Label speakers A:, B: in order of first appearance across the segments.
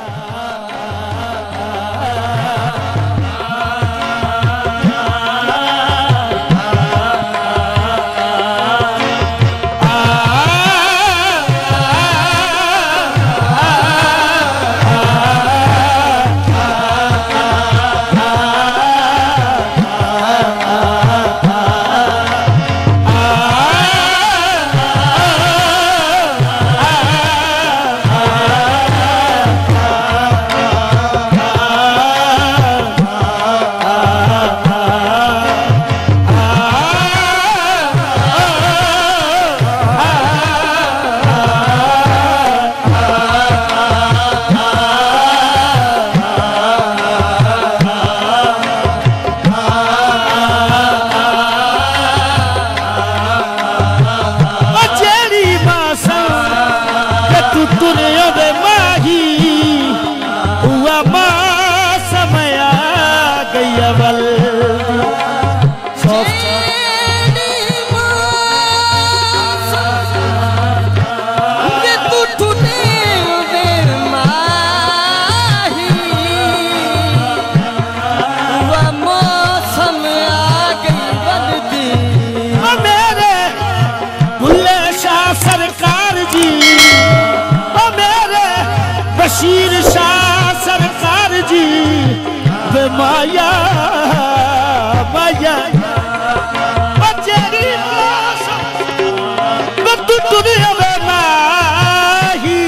A: बशीर शाह सरकार जी वे माया माया बचेरी दुनिया में नाही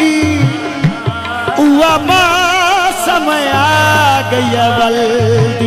A: हुआ मां समय आ गया बल्दी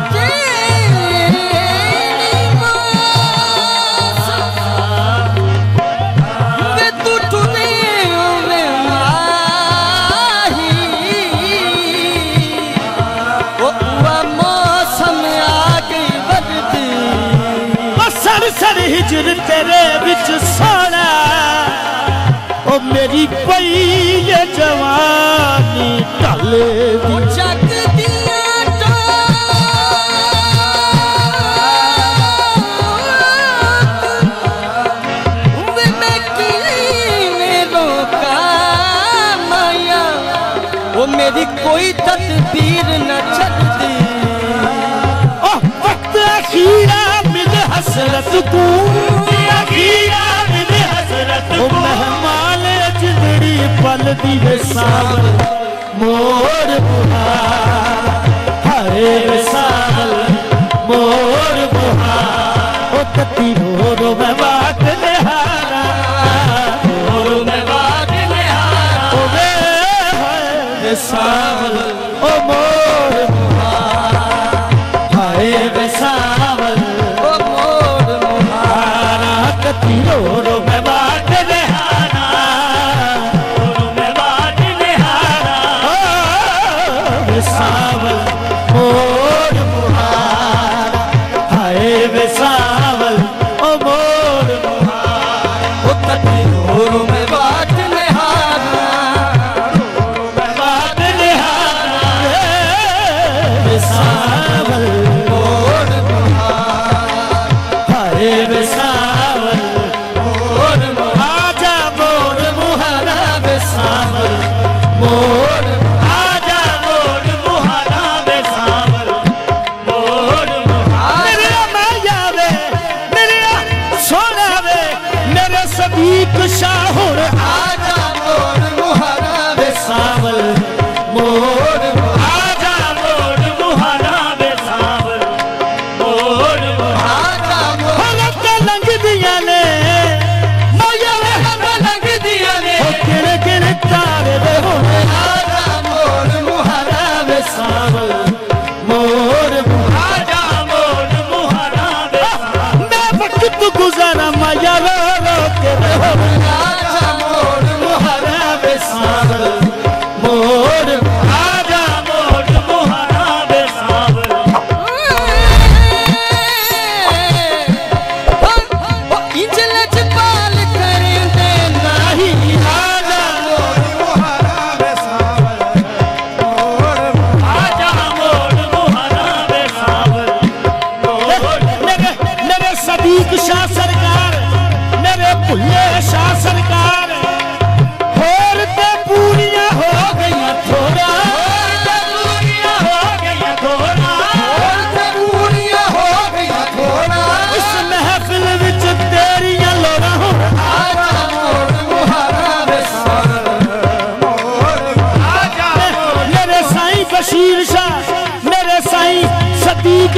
A: हिजर तेरे बिच सोना ओ मेरी पई ये जवानी ढल जग दिया मैं रोका माया वो मेरी कोई तदबीर न चलती ओ वक्त अखीरा हसरत को मेहमान जिंदड़ी पल दी सावल मोर बुहार हरे सावल मोर बुहार ओ तती रो मैं बात निहारा रो मैं बात निहारा ओ वे सावल ओ मोर बुहार हरे सावल रो मैं बात निहारा रो मैं बात निहारा ओ सावल मोर मुहार हाय वे सावल ओ मोर मुहार ओ कटी रो मैं बात निहारा रो मैं बात निहारा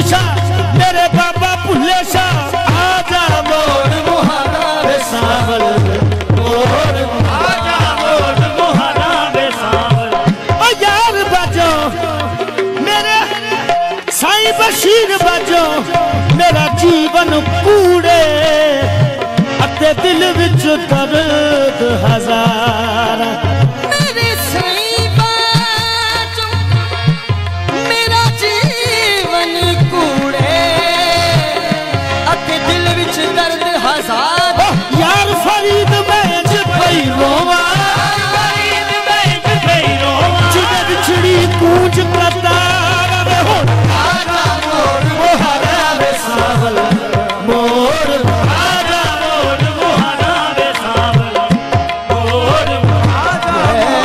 A: शाह मेरे बाबा भुल्ले शाह आजा मोड़ मुहारा वे सावल मोड़ आजा मोड़ मुहारा वे सावल ओ यार बाजो मेरे साईं बशीर बाजो मेरा जीवन कूड़े अते दिल विच दर्द हजार यार फरीद मैं पई रोवा जिने बिछड़ी कूंज कतार हो आजा मोड़ मुहारा वे सावल मोड़ आजा मोड़ मुहारा वे सावल मोड़ आजा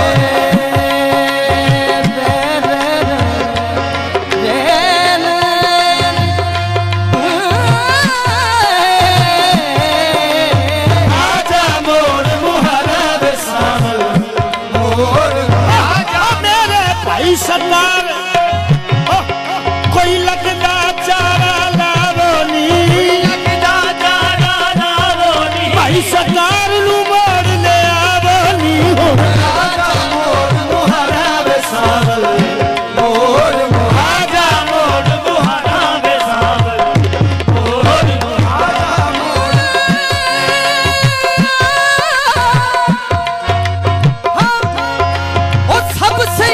A: सरदार कोई लगदा चारा लावनी भाई सरदार नू मोड़ ले आवनी हो आजा मोड़ मुहारा वे सावल मोड़ आजा मोड़ मुहारा वे सावल मोड़ आजा मोड़
B: ओ सबसे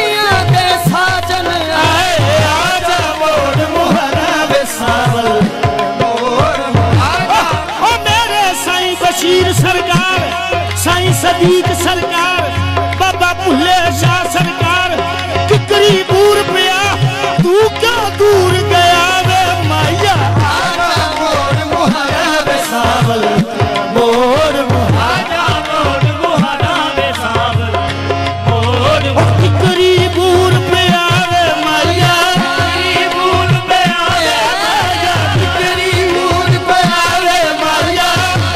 A: बशीर सरकार साईं सदीक सरकार बाबा भुल्ले शाह सरकार किकरी दूर पिया तू क्यों दूर गया वे माया आजा मोड़ मुहारा वे सावल मोड़ आजा मोड़ मुहारा वे सावल मोड़ किकरी दूर पिया वे माया दूर पिया वे माया किकरी दूर पिया वे माया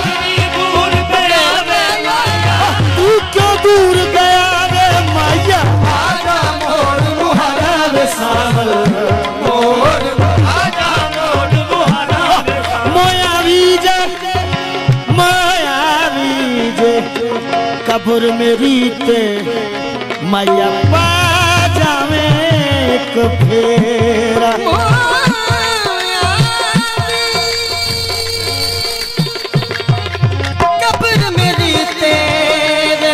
A: दूर गया रे माया आजा मोड़ मुहारा वे सावल मोड़ आजा मोड़ मुहारा वे मोया वीजे कब्र मेरी ते माया पा जावे एक फेरा
B: कब्र मेरी तेरे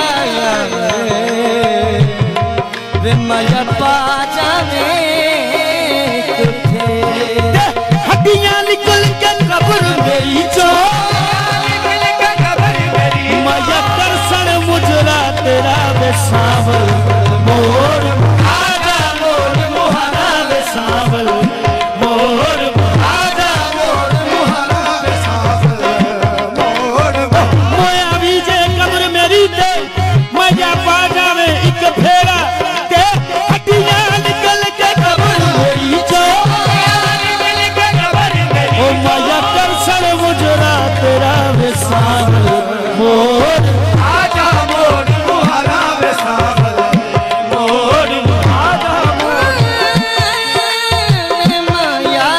B: माया पा जावे
A: हड्डियां निकल के कब्र मेरी चो माया दर्शन मुजरा तेरा वे सावल मोड़ आजा मोड़ मुहारा वे सावल मोड़ आजा मोड़ मुहारा वे सावल मोड़ मोया बीजे कब्र मेरी ते माया पा जावे एक फेरा ते हड्डियां निकल के कब्र मेरी चो ओ माया दर्शन मुजरा तेरा वे सावल मोड़ आजा मोड़ मुहारा वे सावल मोड़ आजा
B: माया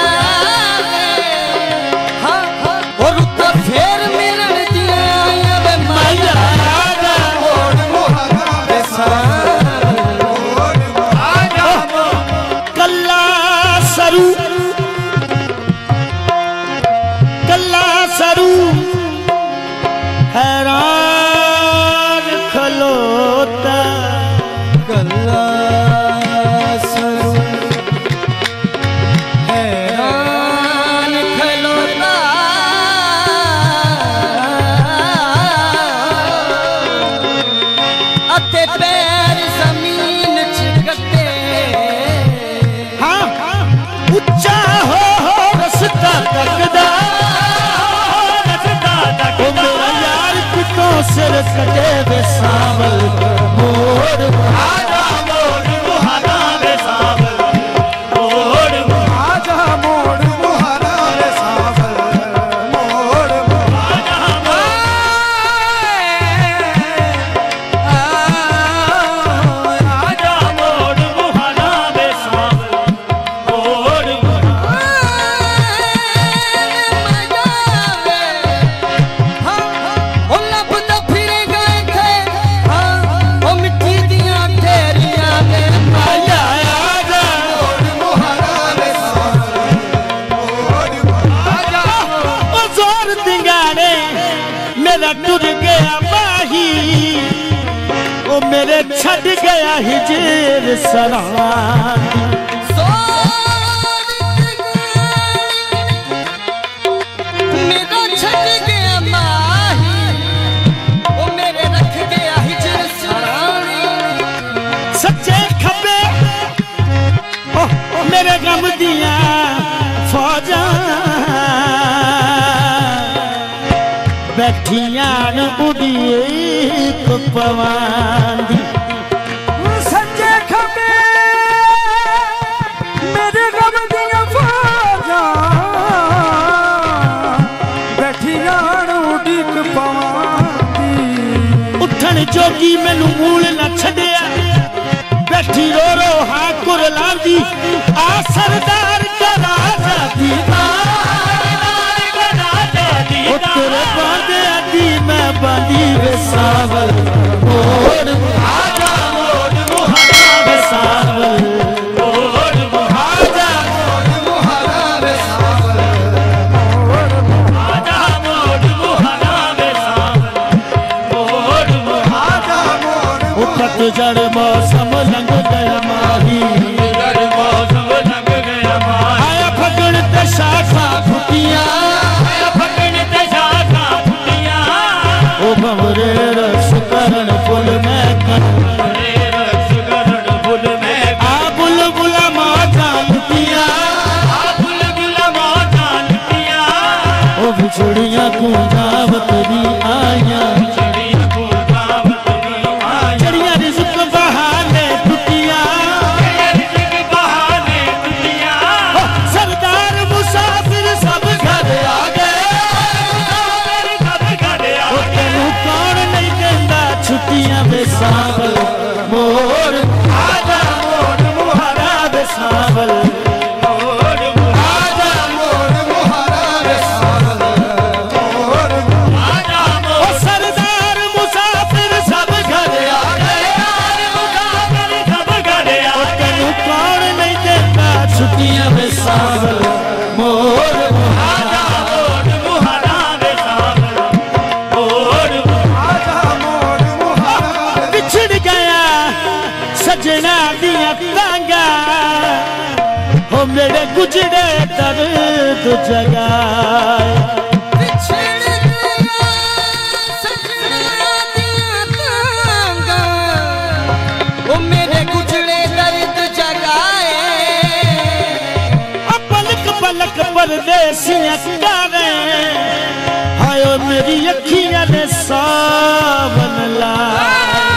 B: हाँ और तो फेर मिलन दिया वे माया
A: आजा मोड़ मुहारा वे सावल मोड़ आजा कल्ला सरू हैरान खलोता
B: कल्ला सरू हैरान खलोता अते पैर जमीन चिकते
A: हाँ उच्चा हो रस्ता तकदा ओ मेरा यार कितों सिर कटे वे सावल मोड़ आजा मोड़ मुहारा वे सावल मोड़ आजा मोड़ मुहारा वे सावल मोड़ आजा आजा मोड़ मुहारा वे सावल मोड़ मेरे छड़ गया हिजर सलाम
B: मेरा छड़ गया माही वो मेरे रख गया हिजर सलामी
A: सच्चे खबे मेरे गम दिया फौजा बैठियां उड़िए पवांदी
C: सच्चे खबे मेरे गम दिया फौजा बैठियां उड़िक पवांदी
A: उठन जोगी मैनू मूल न छड़िया बैठी रो रो हाँ कुरलांदी आ सरदार का राजा तेरे बांधे आदि मैं बांधी बेसावल मोड़ आजा मोड़ मुहारा बेसावल मोड़ आजा मोड़ मुहारा बेसावल आजा मोड़ मुहारा बेसावल मोड़ आजा मोड़ पतझड़ मौसम लंघ गया माही मौसम लंघ गया माही आया फगण ते शाखा फुटिया भंवरे रस करण फुल में आ बुलबुला मौजा लुटिया ओ बिछड़िया कुंजावत दी आया चढ़िया रिज़्क़ बहाने टुटिया सरदार मुसाफिर सब घर आ गए छुट्टियां बेसावल मोर आजा मोर मुहारा बेसावल मोर आजा मोर मुहारा बेसावल मोर आजा मोर सरदार मुसाफिर सब घर आ गए मुसाफिर सब घर आ गए कौन नहीं देता छुट्टियां बेसावल मोर आजा मोर मुहारा बेसावल मोर सजना दिया तांगा हो मेरे गुजरे दर्द जगाए
B: वो मेरे गुजरे दर्द जगाए
A: पलक पलक परदेसियां कारे हाय मेरी अखियां ने सावन लाए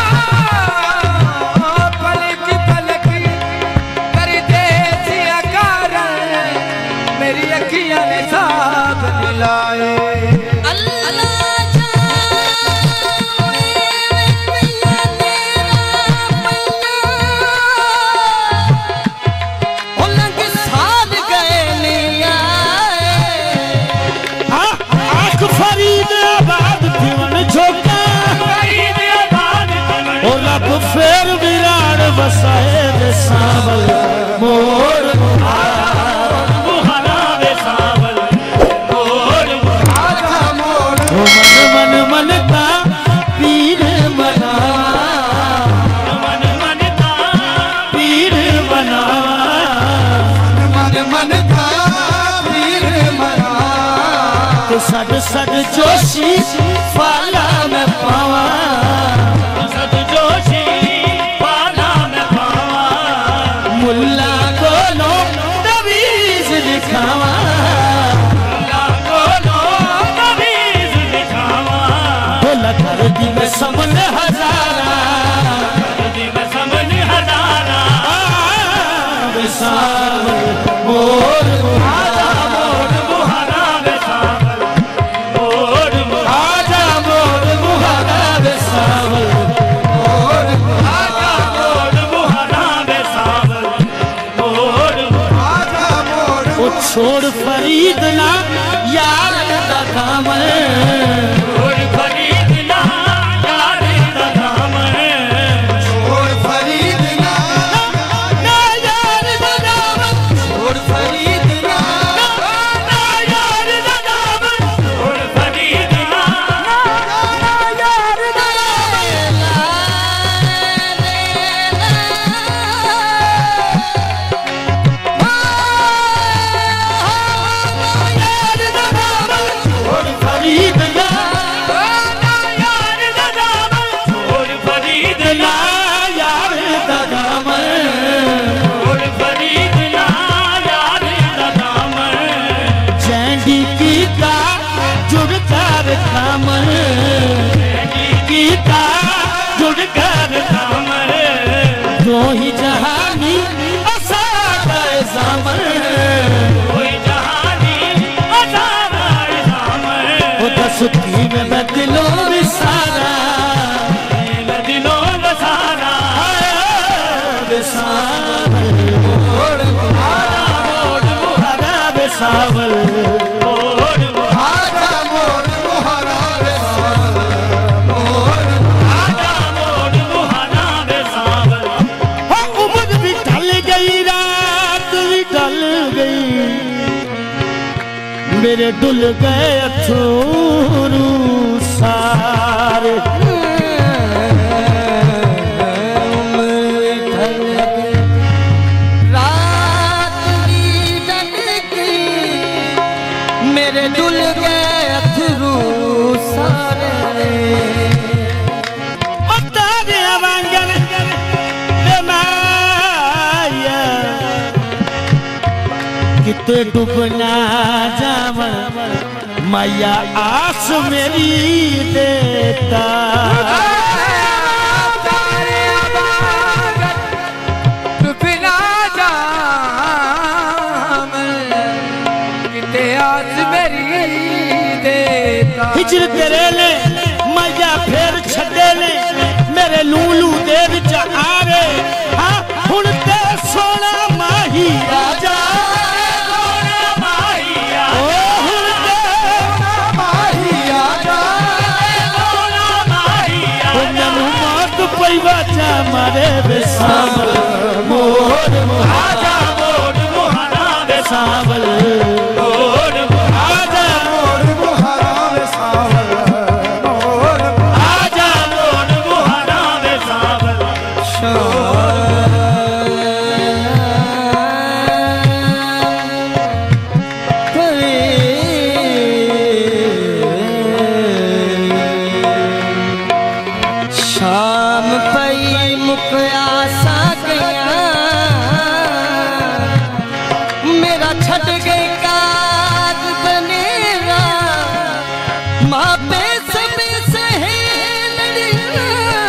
A: फेर विरान बसाए बेसावल मोर मुहारा बेसावल मोर आजा मोर मन मन मन का पीर बना मन मन का पीर बना मन मन का पीर बना तो सद सद जोशी फाला में पावा मुल्ला को तवीज दिखावा बोला कर दी में समन हजारा बेसावल मोर आजा मोर मुहारा बेसावल मोर आजा मोर मुहारा बेसावल छोड़ फरीद ना यार दा काम छोड़ फरीद ना यार दा काम छोड़ फरीद ना यार दा काम छोड़ फरीद ना यार दा काम छोड़ फरीद ना यार दा ही जहानी असादा ज़ामन कोई जहानी असादा ज़ामन ओ दस की मैं दिलों विसारा दिलों विसारा बेसावल मोड़ मुहारा बेसावल मेरे डुल गए अथरू सारे
B: रात की डंडकी मेरे डुल गए अथरू सारे
A: तारे वांगन माया किते डूबना जावा माया आस मेरी देता
C: डूबना जाम किते आस मेरी देता
A: हिजर तेरे ले माया फिर छड़े ले मेरे लूलू दे विच आवे हां हुण ते सोना माही राजा बाजा मारे बेसावल मोर मुहारा मोर मुहारा बेसावल मोर मुहारा मोर मुहारा बेसावल मोर आजा मोर मुहारा बेसावल
B: शाम पई मुकया सा गया मेरा छड़ गए काज बनेगा मापे समय से लड़िया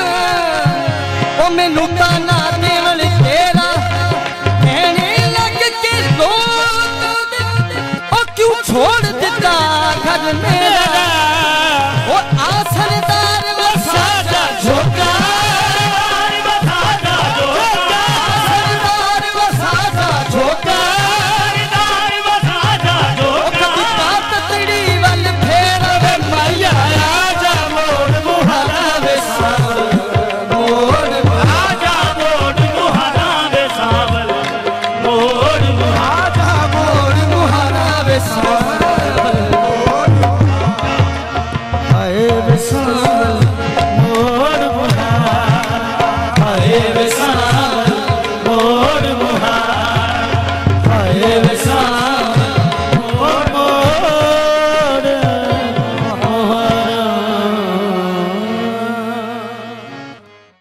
B: ओ मैनू ताना देवल तेरा कहने लग के रो ओ क्यों छोड़ दिता घर मेरा ओ आसरदार
A: मोर मुहारा बेसावल